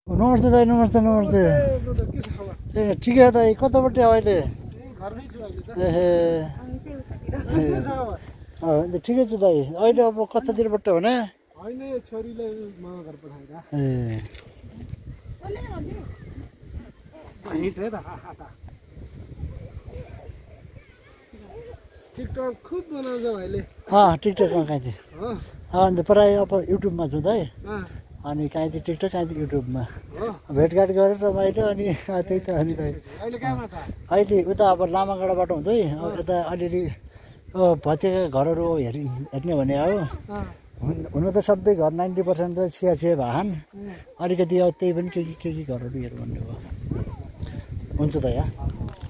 नमस्ते दाइ नमस्ते नमस्ते ए ठिकै दाइ कतापट्टि अहिले ठिकै छु दाइ अहिले अब कतातिरबाट हुने टिकटक खुब बनाउँछ भाइले टिकटकमा काहीँ अन्त प्रायः अब युट्युबमा छु दाइ अनि काहीँ टिकटक काहीँ युट्युबमा भेटघाट गरेर रमाइलो अनि त्यही त अनि अहिले उता अब लामागाडाबाट हुँदै यता अलिअलि भत्किएका घरहरू हेर्ने भने हो हुन त सबै घर 90% त चिया भएन अलिकति अब त्यही पनि के घरहरू हेर्नु भन्ने हो हुन्छ त यहाँ